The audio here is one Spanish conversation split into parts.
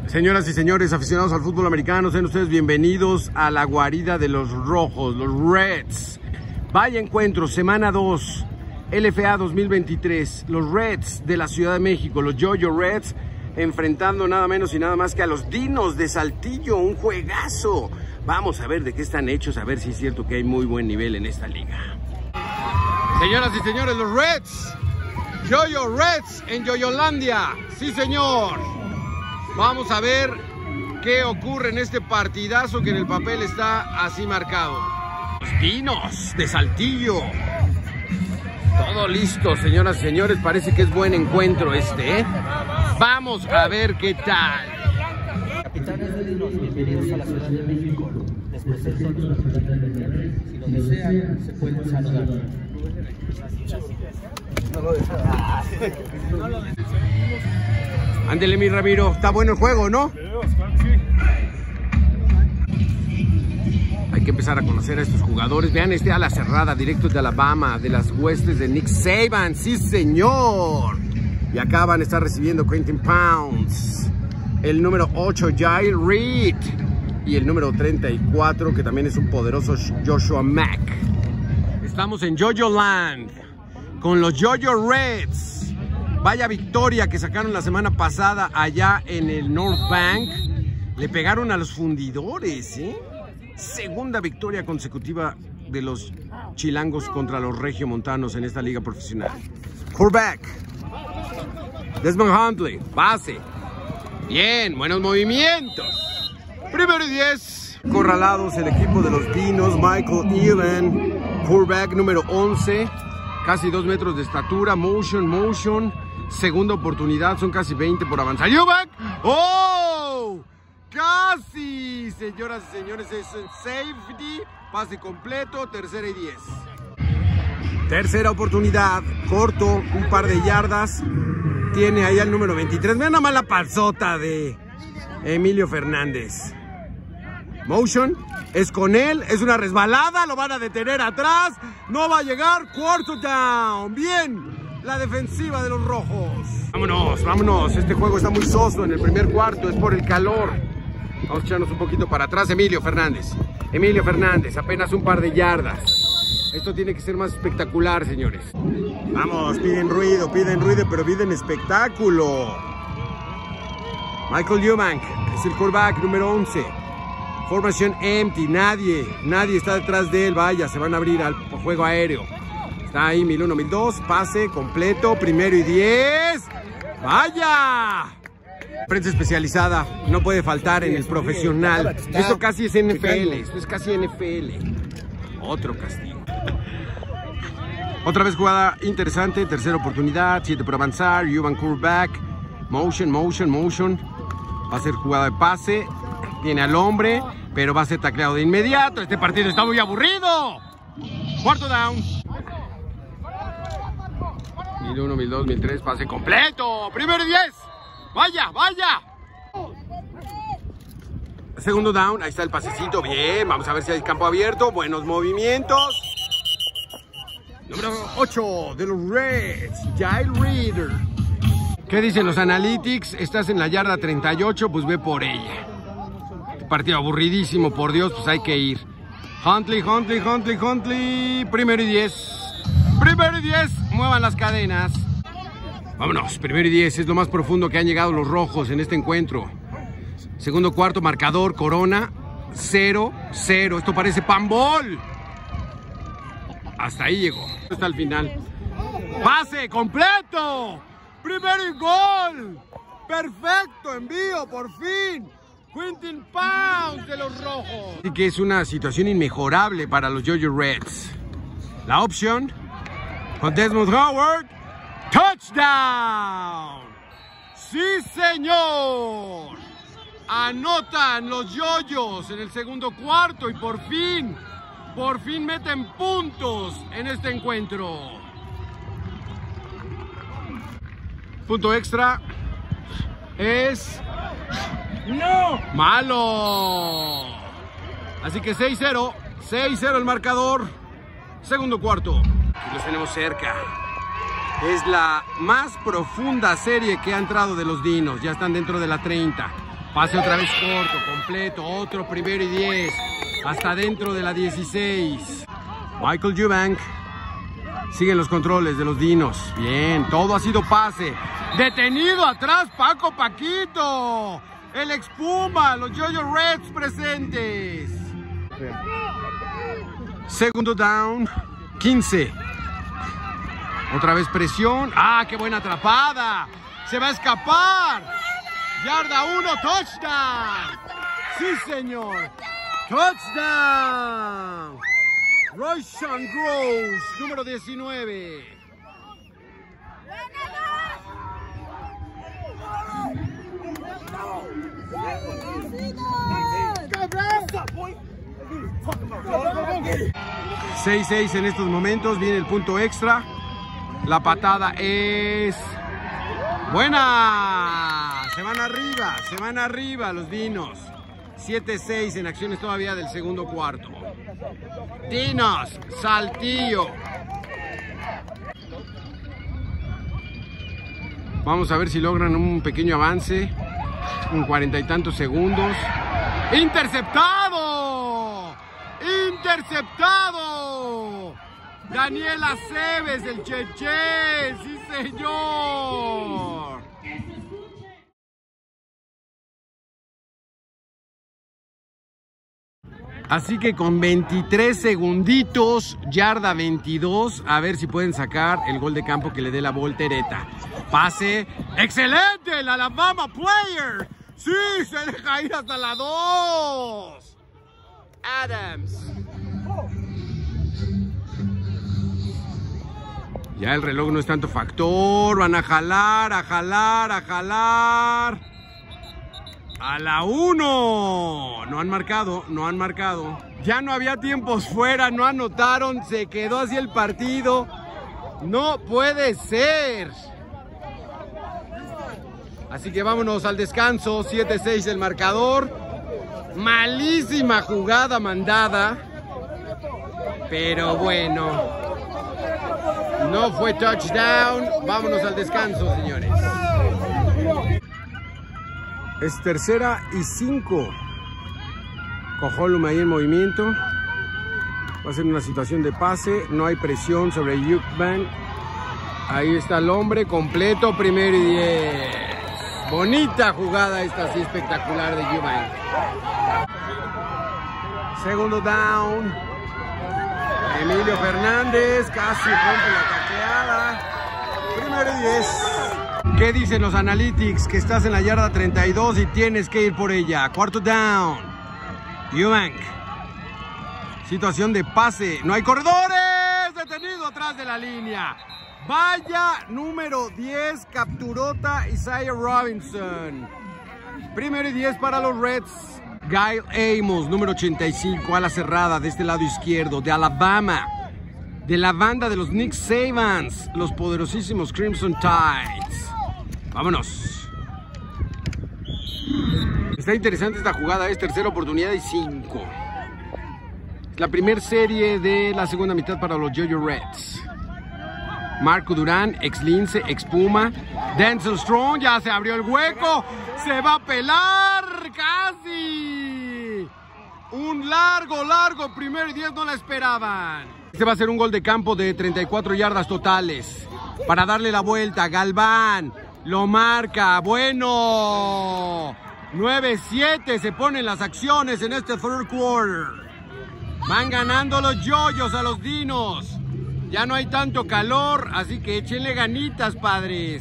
Señoras y señores, aficionados al fútbol americano, sean ustedes bienvenidos a la guarida de los rojos, los Reds. Vaya encuentro, semana 2, LFA 2023, los Reds de la Ciudad de México, los Yo-Yo Reds, enfrentando nada menos y nada más que a los Dinos de Saltillo, un juegazo. Vamos a ver de qué están hechos, a ver si es cierto que hay muy buen nivel en esta liga. Señoras y señores, los Reds, Yo-Yo Reds en Yoyolandia, sí señor. Vamos a ver qué ocurre en este partidazo que en el papel está así marcado. Los Dinos de Saltillo. Todo listo, señoras y señores. Parece que es buen encuentro este, ¿eh? Vamos a ver qué tal. Capitanes de Dinos, bienvenidos a la Ciudad de México. Les presento a nuestros capitanes. Si lo desean, se pueden saludar. No lo desean. Ándele, mi Ramiro, está bueno el juego, ¿no? Hay que empezar a conocer a estos jugadores. Vean este ala cerrada, directo de Alabama, de las huestes de Nick Saban, sí señor. Y acá van a estar recibiendo Quentin Pounds, el número 8, Jair Reed, y el número 34, que también es un poderoso Joshua Mack. Estamos en Yo-Yo Land con los Yo-Yo Reds. Vaya victoria que sacaron la semana pasada allá en el North Bank. Le pegaron a los fundidores, ¿eh? Segunda victoria consecutiva de los chilangos contra los regiomontanos en esta liga profesional. Quarterback Desmond Huntley, base. Bien, buenos movimientos. Primero y 10. Corralados el equipo de los Dinos. Michael Elan, quarterback número 11. Casi 2 metros de estatura. Motion. Segunda oportunidad, son casi 20 por avanzar. ¡Eubank! ¡Oh! ¡Casi! Señoras y señores, es el safety. Pase completo, tercera y 10. Tercera oportunidad, corto, un par de yardas. Tiene ahí al número 23. Vean nada más la panzota de Emilio Fernández. Motion, es con él, es una resbalada, lo van a detener atrás. No va a llegar, cuarto down. Bien. La defensiva de los rojos. Vámonos. Este juego está muy soso en el primer cuarto. Es por el calor. Vamos a echarnos un poquito para atrás. Emilio Fernández, apenas un par de yardas. Esto tiene que ser más espectacular, señores. Vamos, piden ruido, pero piden espectáculo. Michael Eubank es el quarterback número 11. Formación empty, nadie está detrás de él. Vaya, se van a abrir al juego aéreo. Está ahí 1001, 1002, pase completo, primero y 10. ¡Vaya! Prensa especializada, no puede faltar en el profesional. Esto casi es NFL, esto es casi NFL. Otro castigo. Otra vez jugada interesante, tercera oportunidad, 7 por avanzar, Eubank quarterback, motion. Va a ser jugada de pase, tiene al hombre, pero va a ser tacleado de inmediato. Este partido está muy aburrido. Cuarto down. 1001, 1002, 1003, pase completo. Primero y 10. Vaya. Segundo down, ahí está el pasecito. Bien, vamos a ver si hay campo abierto. Buenos movimientos. Número 8 de los Reds, Jair Reed. ¿Qué dicen los analytics? Estás en la yarda 38, pues ve por ella. Partido aburridísimo, por Dios, pues hay que ir. Huntley. Primero y 10. Muevan las cadenas. Vámonos, primero y 10. Es lo más profundo que han llegado los rojos en este encuentro. Segundo cuarto, marcador, Corona 0-0. Esto parece panball. Hasta ahí llegó. Hasta el final. Pase completo. Primero y gol. Perfecto envío, por fin. Quentin Pounds de los rojos. Así que es una situación inmejorable para los Yo-Yo Reds. La opción con Desmond Howard. ¡Touchdown! ¡Sí, señor! Anotan los Yoyos en el segundo cuarto y por fin meten puntos en este encuentro. Punto extra es... ¡no! ¡Malo! Así que 6-0 el marcador. Segundo cuarto. Aquí los tenemos cerca. Es la más profunda serie que ha entrado de los Dinos. Ya están dentro de la 30. Pase otra vez corto, completo, otro 1º y 10. Hasta dentro de la 16. Michael Eubank. Siguen los controles de los dinos. Bien, todo ha sido pase. Detenido atrás, Paquito. El Expuma, los Yo-Yo Reds presentes. Segundo down, 15. Otra vez presión. ¡Ah, qué buena atrapada! ¡Se va a escapar! Yarda 1, touchdown. ¡Sí, señor! ¡Touchdown! Royshawn Groves, número 19. ¡6-6 en estos momentos! Viene el punto extra. La patada es buena. Se van arriba los dinos. 7-6 en acciones todavía del segundo cuarto. Dinos, Saltillo. Vamos a ver si logran un pequeño avance. Un 40 y tantos segundos. ¡Interceptado! ¡Interceptado! Daniel Aceves del Cheche. ¡Sí, señor! Así que con 23 segunditos, yarda 22, a ver si pueden sacar el gol de campo que le dé la voltereta. Pase, excelente, el Alabama player. Sí, se deja ir hasta la 2. Adams. Ya el reloj no es tanto factor, van a jalar. A la 1. No han marcado. Ya no había tiempos fuera, no anotaron, se quedó así el partido. No puede ser. Así que vámonos al descanso. 7-6 el marcador. Malísima jugada mandada. Pero bueno, no fue touchdown. Vámonos al descanso, señores. Es 3rd y 5. Cojolum ahí en movimiento. Va a ser una situación de pase. No hay presión sobre Eubank. Ahí está el hombre completo. 1º y 10. Bonita jugada esta, así espectacular de Eubank. Segundo down. Emilio Fernández casi rompe la tacleada. 1º y 10. ¿Qué dicen los analytics? Que estás en la yarda 32 y tienes que ir por ella. 4º down. Eubank. Situación de pase. No hay corredores. Detenido atrás de la línea. Vaya número 10. Capturota Isaiah Robinson. 1º y 10 para los Reds. Kyle Amos, número 85, ala cerrada de este lado izquierdo, de Alabama. De la banda de los Nick Sabans, los poderosísimos Crimson Tides. Vámonos. Está interesante esta jugada, es 3ª oportunidad y 5. Es la primera serie de la segunda mitad para los Yo-Yo Reds. Marco Durán, ex Lince, ex Puma. Denzel Strong, ya se abrió el hueco. Se va a pelar, casi. Un largo 1º y 10, no la esperaban. Este va a ser un gol de campo de 34 yardas totales. Para darle la vuelta, Galván. Lo marca, bueno. 9-7 se ponen las acciones en este 3rd quarter. Van ganando los yoyos a los dinos. Ya no hay tanto calor, así que échenle ganitas, padres.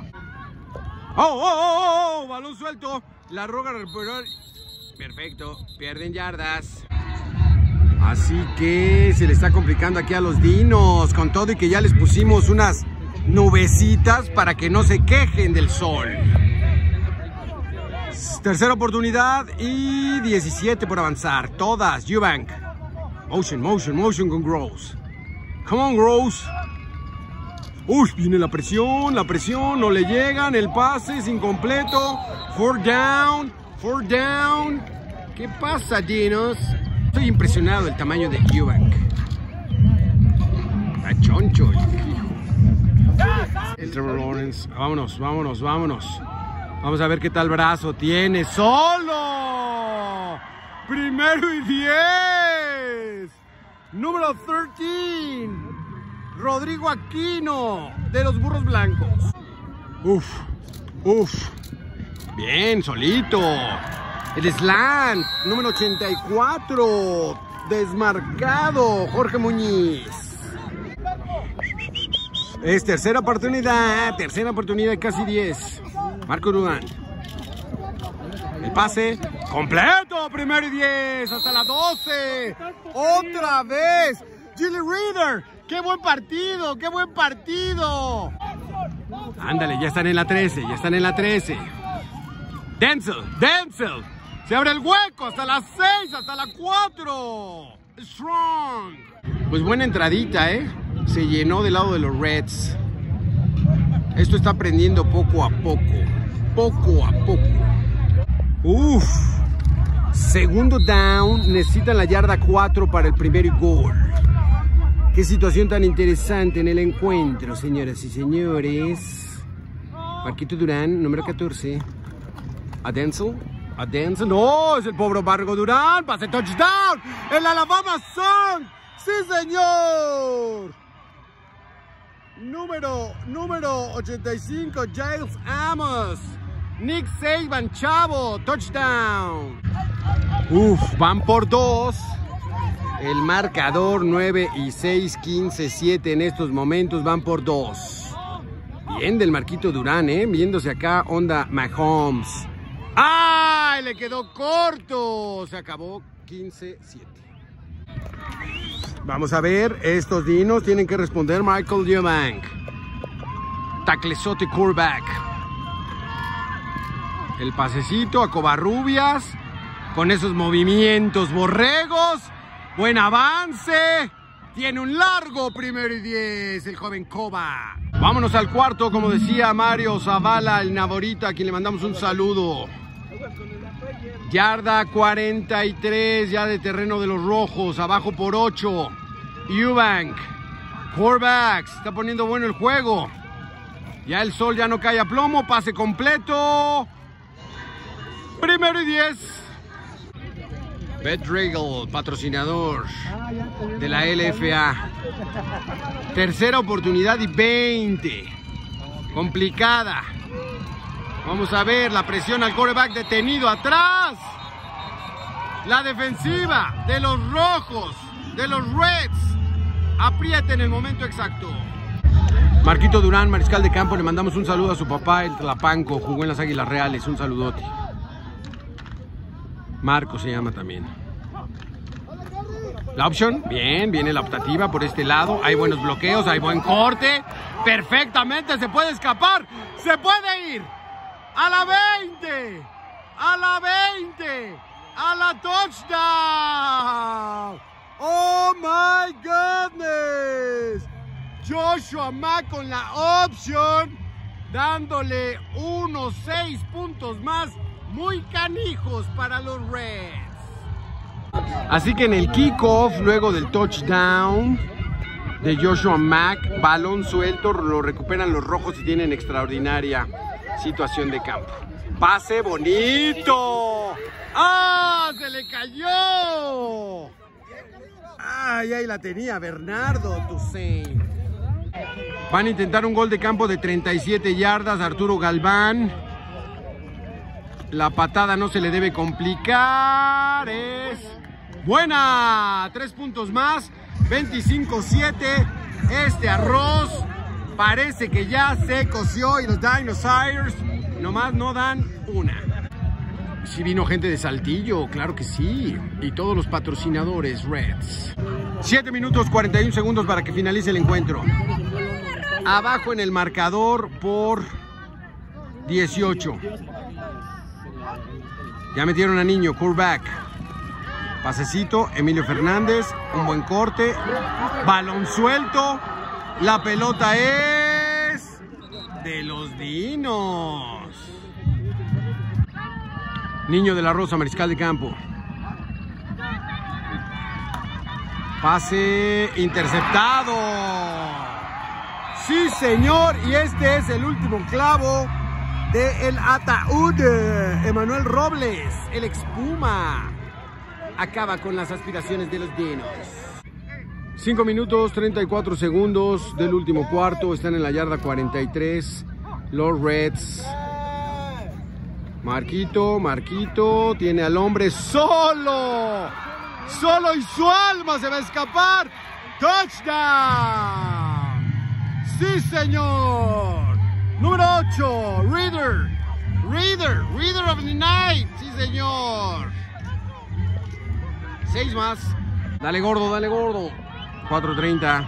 ¡Oh! Balón suelto. La roga recuperar. Perfecto, pierden yardas. Así que se le está complicando aquí a los dinos. Con todo y que ya les pusimos unas nubecitas para que no se quejen del sol. 3ª oportunidad y 17 por avanzar. Todas, Eubank. Motion con Groves. Come on, Groves. Uy, viene la presión, no le llegan, el pase es incompleto. 4th down. ¿Qué pasa, dinos? Estoy impresionado del tamaño de Eubank. Está choncho el hijo. El Trevor Lawrence. Vámonos. Vamos a ver qué tal brazo tiene. ¡Solo! Primero y 10. Número 13. Rodrigo Aquino, de los Burros Blancos. Uf. Bien, solito. El slant, número 84. Desmarcado, Jorge Muñiz. Es tercera oportunidad, casi 10. Marco Durán. El pase completo, primero y 10, hasta la 12. Otra vez. Gilly Reader, qué buen partido. Ándale, ya están en la 13, Denzel. Se abre el hueco, hasta la 6, hasta la 4. Strong. Pues buena entradita, Se llenó del lado de los Reds. Esto está aprendiendo poco a poco. Uf. Segundo down. Necesitan la yarda 4 para el primer gol. Qué situación tan interesante en el encuentro, señoras y señores. Marquito Durán, número 14. A Denzel. No, es el pobre Marco Durán. Pase touchdown. El Alabama Sun. Sí, señor. Número 85, Giles Amos. Nick Saban, chavo, touchdown. Van por 2. El marcador 9 y 6, 15, 7 en estos momentos van por 2. Bien del Marquito Durán, viéndose acá, onda Mahomes. ¡Ay! Le quedó corto. Se acabó 15-7. Vamos a ver, estos dinos tienen que responder. Michael Eubank, taclezote quarterback. El pasecito a Covarrubias, con esos movimientos borregos. Buen avance. Tiene un largo primero y 10 el joven Coba. Vámonos al cuarto, como decía Mario Zavala, el Naborita, a quien le mandamos un saludo. Yarda 43, ya de terreno de los rojos, abajo por 8. Eubank, quarterback, está poniendo bueno el juego. Ya el sol ya no cae a plomo, pase completo. Primero y 10. BetRegal, patrocinador de la LFA. Tercera oportunidad y 20. Complicada. Vamos a ver la presión al quarterback detenido atrás. La defensiva de los rojos, de los Reds, aprieta en el momento exacto. Marquito Durán, mariscal de campo, le mandamos un saludo a su papá, el Tlapanco, jugó en las Águilas Reales, un saludote. Marco se llama también. La opción, bien, viene la optativa por este lado, hay buenos bloqueos, hay buen corte, perfectamente, se puede escapar, se puede ir. A la 20, a la 20, a la touchdown. Oh my goodness. Joshua Mack con la opción, dándole unos 6 puntos más, muy canijos para los Reds. Así que en el kickoff, luego del touchdown de Joshua Mack, balón suelto, lo recuperan los rojos y tienen extraordinaria situación de campo. Pase bonito. ¡Ah! ¡Se le cayó! ¡Ay, ahí la tenía Bernardo Toussaint! Van a intentar un gol de campo de 37 yardas. Arturo Galván. La patada no se le debe complicar. Es buena. 3 puntos más. 25-7. Este arroz parece que ya se coció y los Dinosaurs nomás no dan una. Sí vino gente de Saltillo, claro que sí. Y todos los patrocinadores Reds. 7 minutos 41 segundos para que finalice el encuentro. Abajo en el marcador por 18. Ya metieron a Niño, quarterback. Pasecito, Emilio Fernández, un buen corte. Balón suelto. La pelota es de los Dinos. Niño de la Rosa, mariscal de campo. Pase interceptado. Sí, señor, y este es el último clavo de el ataúd. Emanuel Robles, el expuma, acaba con las aspiraciones de los dinos. 5 minutos 34 segundos del último cuarto. Están en la yarda 43 los Reds. Marquito tiene al hombre solo y su alma se va a escapar. ¡Touchdown! ¡Sí, señor! Número 8, Reader of the Night. ¡Sí, señor! 6 más. Dale gordo. 4:30.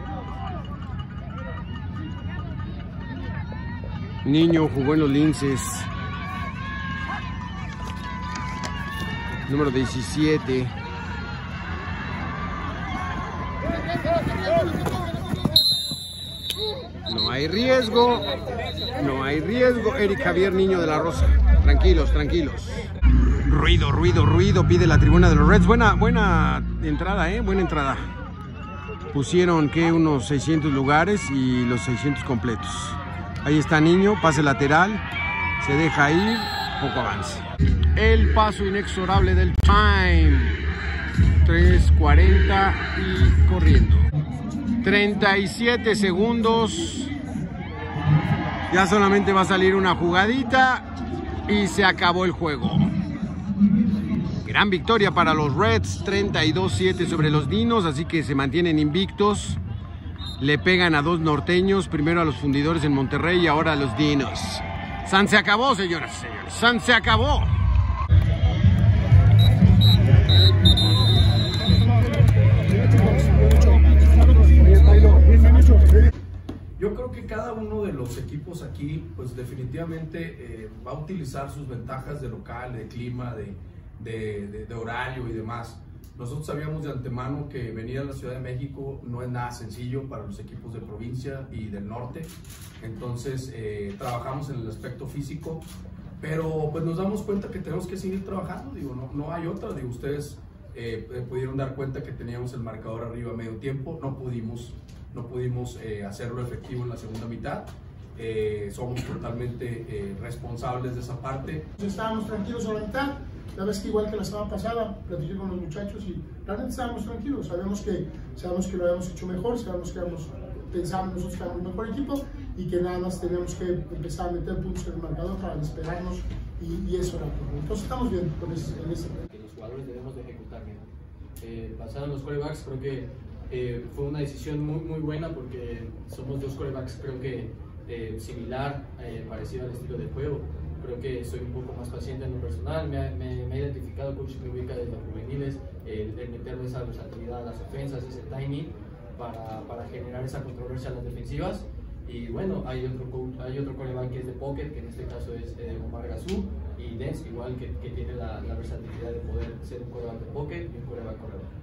Niño jugó en los Linces. Número 17. No hay riesgo. Eric Javier Niño de la Rosa. Tranquilos. Ruido. Pide la tribuna de los Reds. Buena entrada, buena entrada. Pusieron unos 600 lugares y los 600 completos. Ahí está Niño, pase lateral. Se deja ir, poco avance. El paso inexorable del time. 3:40 y corriendo. 37 segundos. Ya solamente va a salir una jugadita y se acabó el juego. Gran victoria para los Reds, 32-7 sobre los Dinos, así que se mantienen invictos. Le pegan a 2 norteños, primero a los Fundidores en Monterrey y ahora a los Dinos. San se acabó, señoras y señores. San se acabó. Yo creo que cada uno de los equipos aquí, pues definitivamente va a utilizar sus ventajas de local, de clima, de horario y demás. Nosotros sabíamos de antemano que venir a la Ciudad de México no es nada sencillo para los equipos de provincia y del norte. Entonces trabajamos en el aspecto físico, pero pues nos damos cuenta que tenemos que seguir trabajando. Digo, no hay otra. Digo, ustedes pudieron dar cuenta que teníamos el marcador arriba a medio tiempo. No pudimos hacerlo efectivo en la segunda mitad. Somos totalmente responsables de esa parte. Estábamos tranquilos a la mitad. La vez que igual que la semana pasada, platiqué con los muchachos y realmente estábamos tranquilos. Sabemos que lo habíamos hecho mejor, sabemos que pensábamos nosotros que éramos el mejor equipo y que nada más teníamos que empezar a meter puntos en el marcador para esperarnos y eso era todo. Entonces estamos bien con ese que los jugadores debemos de ejecutar bien. Pasaron los quarterbacks, creo que fue una decisión muy buena porque somos 2 quarterbacks, creo que similar, parecido al estilo de juego. Creo que soy un poco más paciente en lo personal, me he identificado, coach me ubica desde los juveniles, el meterle esa versatilidad a las ofensas, ese timing para generar esa controversia a las defensivas. Y bueno, hay otro quarterback que es de pocket, que en este caso es Omar Gazú, y Dens igual que tiene la versatilidad de poder ser un quarterback de pocket y un quarterback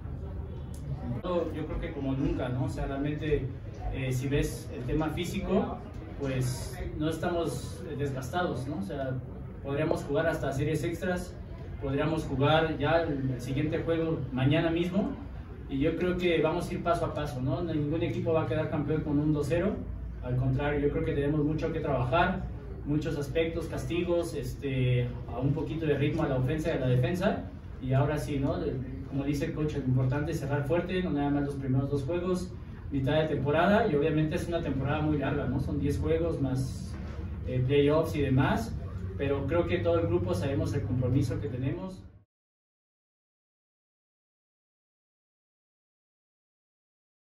corredor. Yo creo que como nunca, ¿no? O sea, realmente si ves el tema físico, pues no estamos desgastados, ¿no? O sea, podríamos jugar hasta series extras, podríamos jugar ya el siguiente juego mañana mismo, y yo creo que vamos a ir paso a paso, ¿no? Ningún equipo va a quedar campeón con un 2-0, al contrario, yo creo que tenemos mucho que trabajar, muchos aspectos, castigos, a un poquito de ritmo a la ofensa y a la defensa, y ahora sí, ¿no? Como dice el coach, lo importante es cerrar fuerte, no nada más los primeros 2 juegos, mitad de temporada, y obviamente es una temporada muy larga, ¿no? Son 10 juegos más playoffs y demás, pero creo que todo el grupo sabemos el compromiso que tenemos.